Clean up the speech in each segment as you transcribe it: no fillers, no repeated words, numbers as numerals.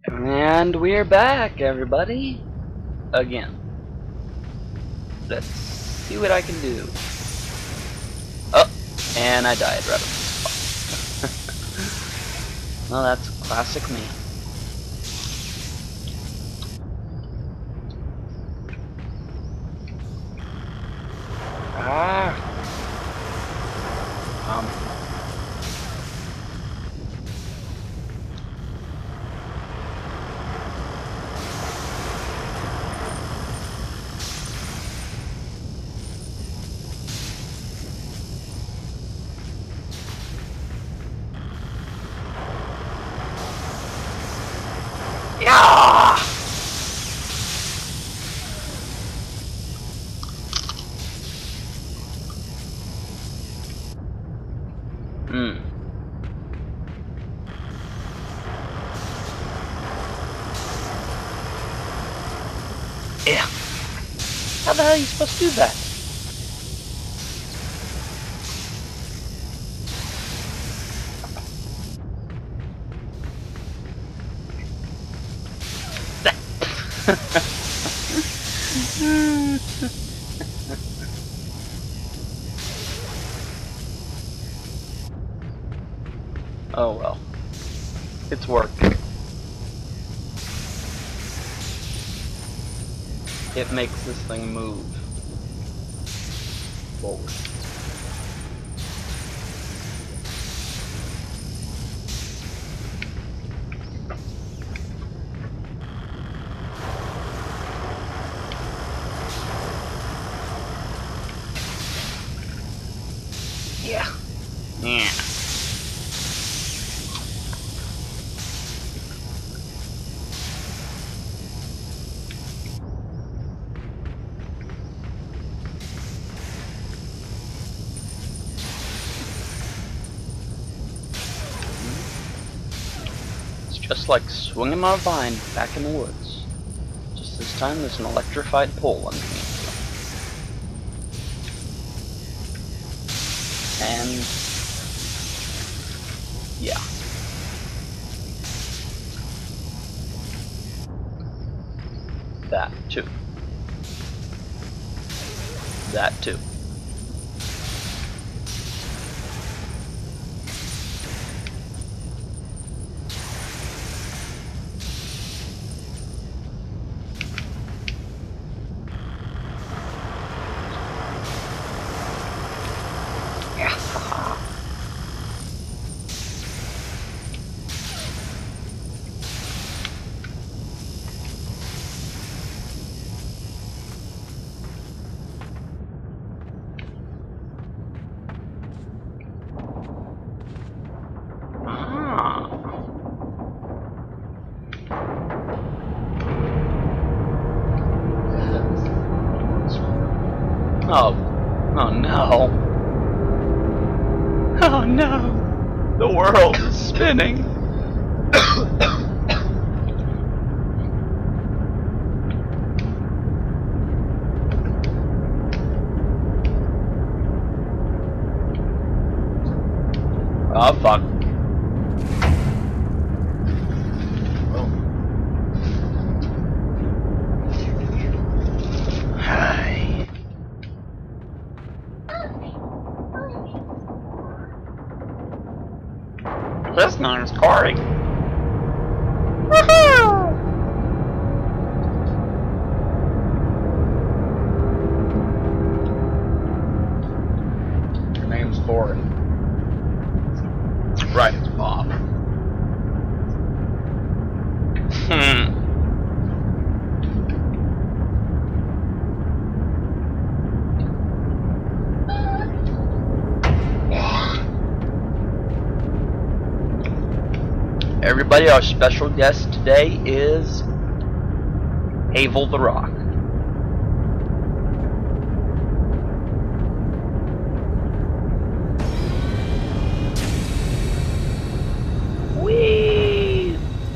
And we're back, everybody. Again. Let's see what I can do. Oh, and I died right on the spot. Well, that's classic me. Ah. Yeah. Yeah. How the hell are you supposed to do that? Oh well. It's work. It makes this thing move forward. Yeah. Yeah. It's just like swinging my vine back in the woods. Just this time there's an electrified pole underneath. And yeah. That too. That too. Yeah. Oh. Oh no. Oh no. The world is spinning. Oh fuck. Hi. This name's Corey. Woohoo! Your name's Corey. Right, it's Bob. Everybody, our special guest today is Havel the Rock. Whee!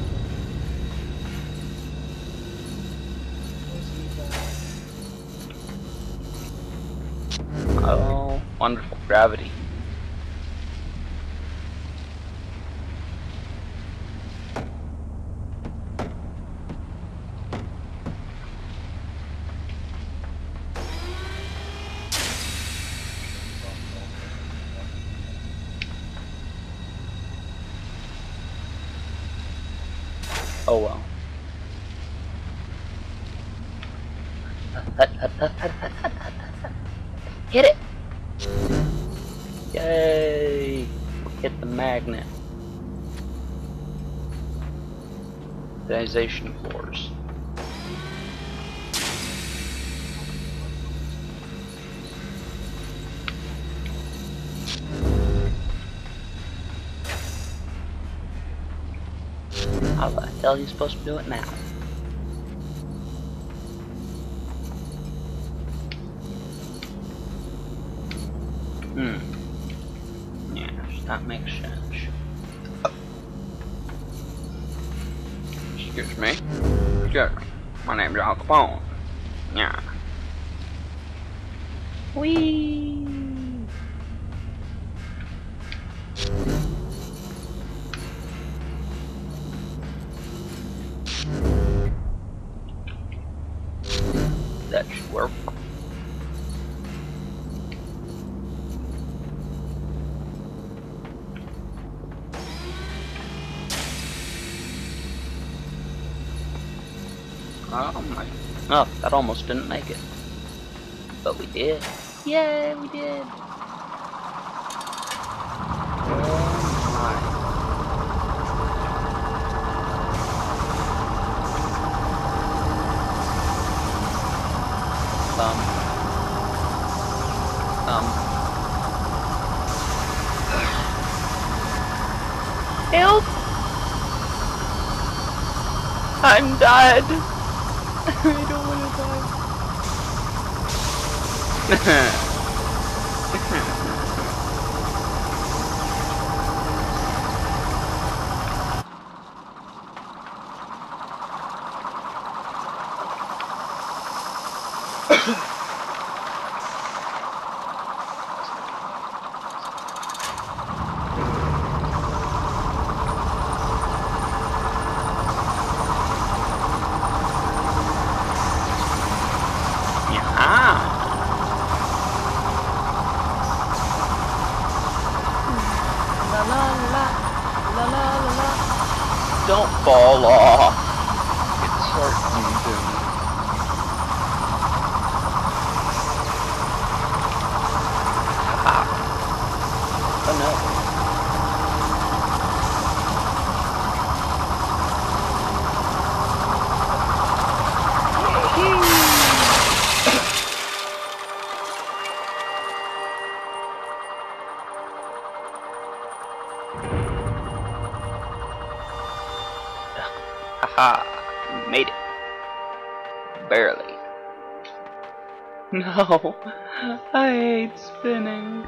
Oh, wonderful gravity. Oh well. Hit it! Yay! Hit the magnet. Organization floors. How the hell are you supposed to do it now? Yeah, that makes sense. Excuse me. Excuse me. My name's Al Capone. Yeah. Whee! That should work. Oh my. Oh, that almost didn't make it. But we did. Yay, we did. Oh my. Help! I'm dead. I don't want to die. Don't fall off. It's hurting me. Oh no. Haha, made it. Barely. No, I hate spinning.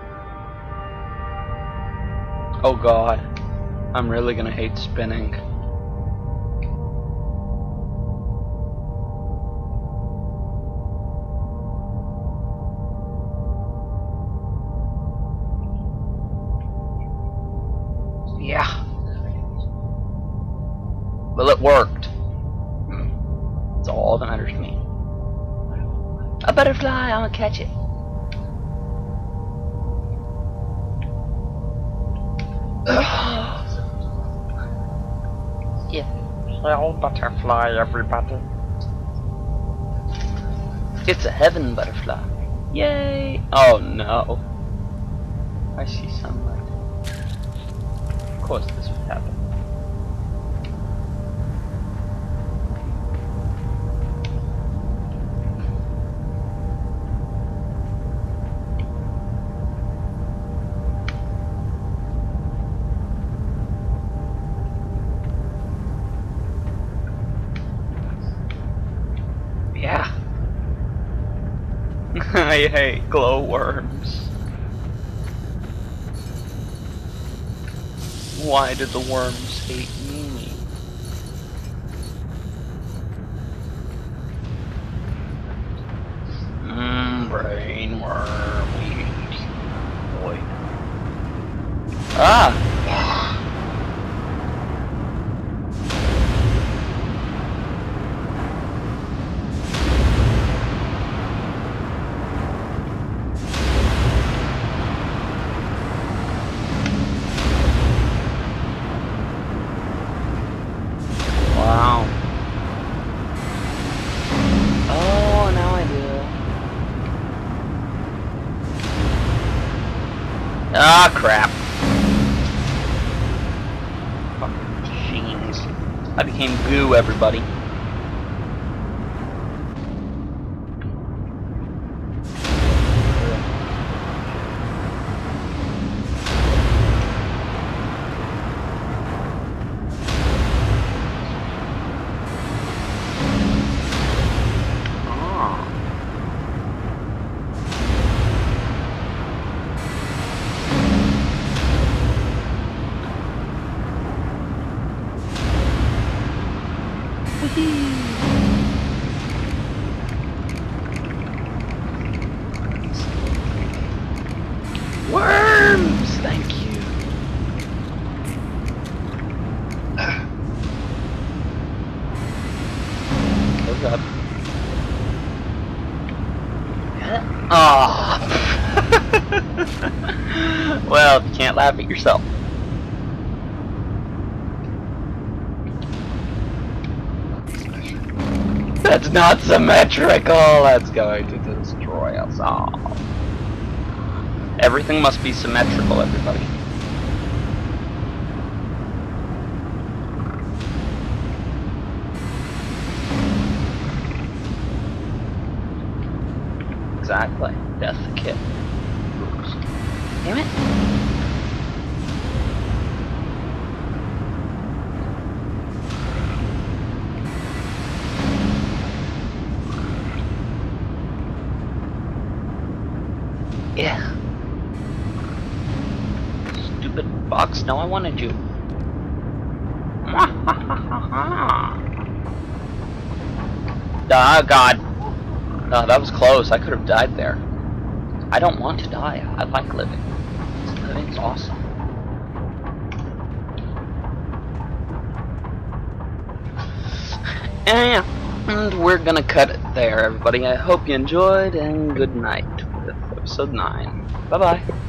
Oh god, I'm really gonna hate spinning. Yeah. Well, it worked. That's all that matters to me. A butterfly, I'm gonna catch it. Yeah. Hello, butterfly, everybody. It's a heaven butterfly. Yay! Oh no. I see sunlight. Of course this would happen. Yeah. I hate glowworms. Why did the worms hate me? Brain worm, we hate you, boy. Ah! Ah, crap. Fucking machines. I became goo, everybody. Worms! Thank you. Oh god. Oh. Well, you can't laugh at yourself. That's not symmetrical! That's going to destroy us all. Everything must be symmetrical, everybody. Exactly. Death the kid. Oops. Damn it. Yeah. Stupid box. No, I wanted you. Oh god. No, that was close. I could have died there. I don't want to die. I like living. Living's awesome. And we're gonna cut it there, everybody. I hope you enjoyed, and good night with episode 9. Bye-bye.